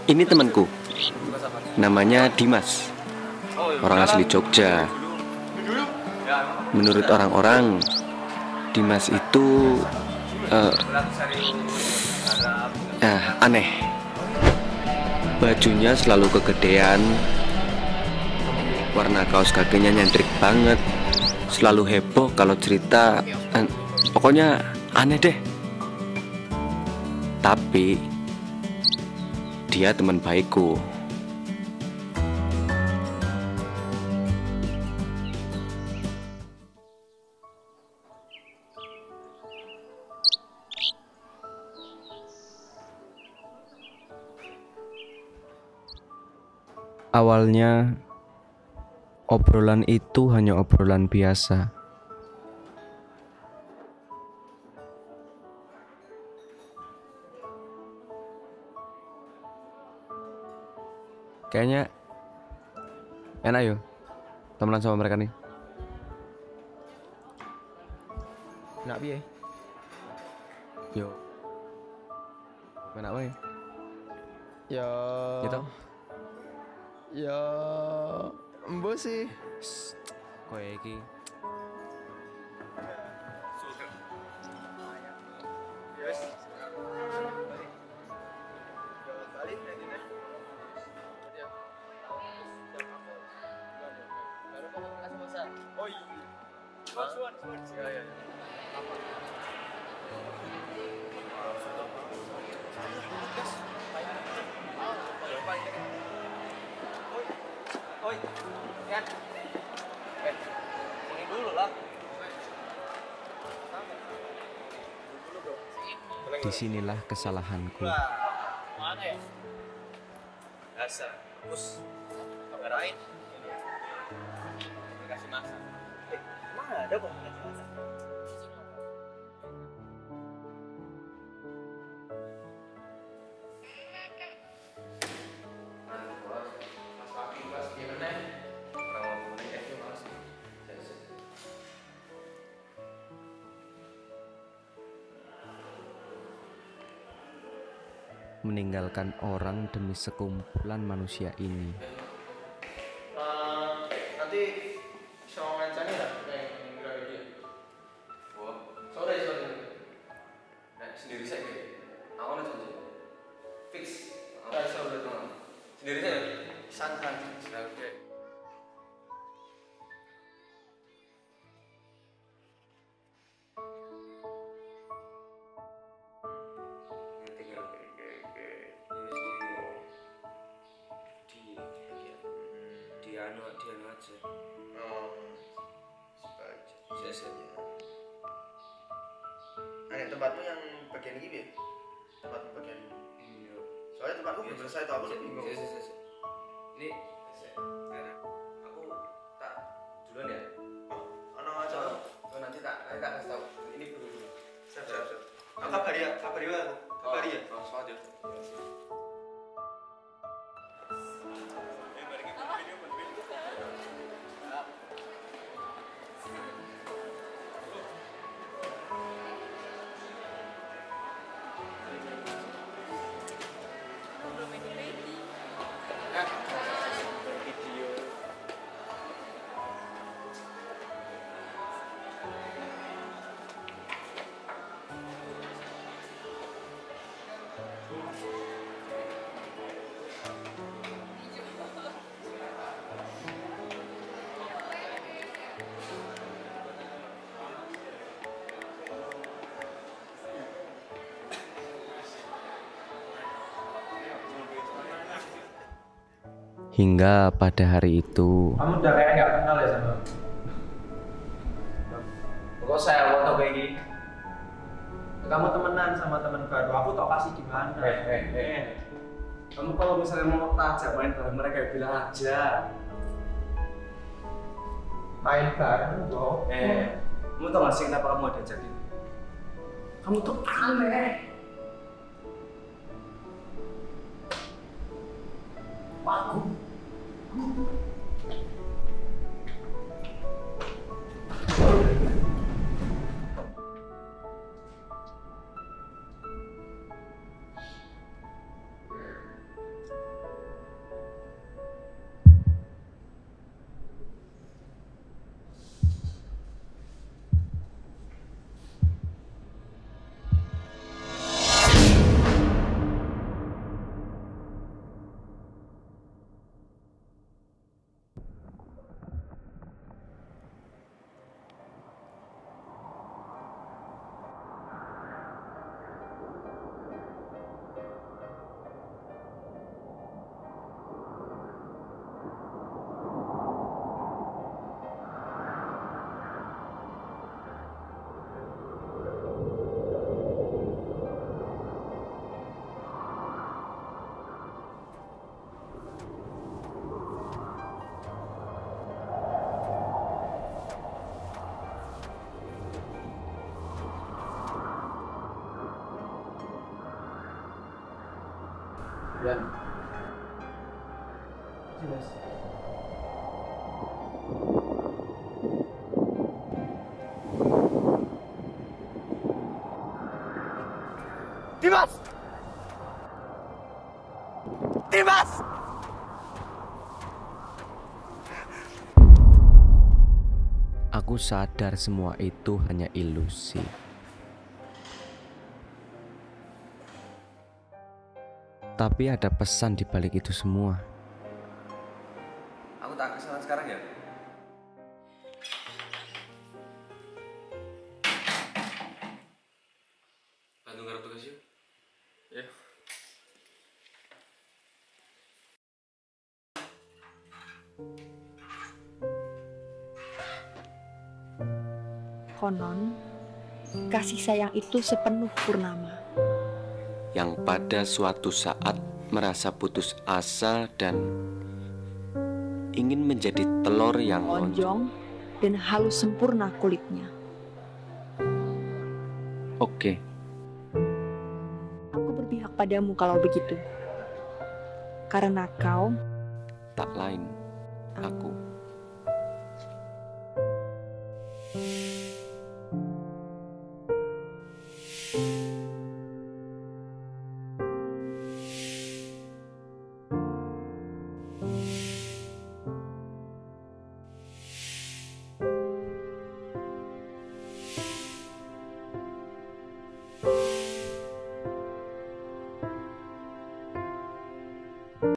Ini temanku, namanya Dimas, orang asli Jogja. Menurut orang-orang, Dimas itu aneh. Bajunya selalu kegedean, warna kaos kakinya nyentrik banget, selalu heboh kalau cerita, pokoknya aneh deh. Tapi dia teman baikku. Awalnya obrolan itu hanya obrolan biasa. Kayaknya enak yo temenan sama mereka nih. Enak piye? Yo. Enak wae. Ya. Gitu. Ya. Embo sih. Kowe iki disinilah kesalahanku. Mana ya? Dasar, bus. Kamerain. Kasih masak. Mana ada kok kasih masak? Meninggalkan orang demi sekumpulan manusia ini. Nanti bisa ngancani nggak kayak yang dia? Wah, Sore. nah sendiri saja. Aku nanti saja. Fix. Sore. Sendiri saja. Santan. Nah, oke. Dianu aja. Oh. Saya Ada tempatmu yang bagian ini ya? Tempat bagian ini. iya. Soalnya tempatku belum selesai tuh, aku tuh bingung. Ini sekarang aku tak duluan ya. Oh, anak aja. Oh, nanti tak kasih tahu. Ini dulu. Siap. Kabari ya aku. Kabari ya. Oh, semangat ya. Hingga pada hari itu, Kamu udah kayak nggak kenal ya sama? Kok saya foto kayak gini? Kamu temenan sama teman baru, aku tau kasih gimana? Kamu kalau misalnya mau tajam main bareng mereka ya bilang aja. Main bareng bro. Kamu tau gak sih kenapa kamu ada jadi? Kamu tuh aneh. Aku. Dan jelas. Dimas! Dimas! Aku sadar semua itu hanya ilusi. Tapi ada pesan di balik itu semua. Aku tak kesana sekarang ya. Bantu ngarep tugas yuk. Ya. Konon, kasih sayang itu sepenuh purnama. Yang pada suatu saat merasa putus asa dan ingin menjadi telur yang Lonjong dan halus sempurna kulitnya. Oke, Aku berpihak padamu kalau begitu. Karena kau tak lain aku.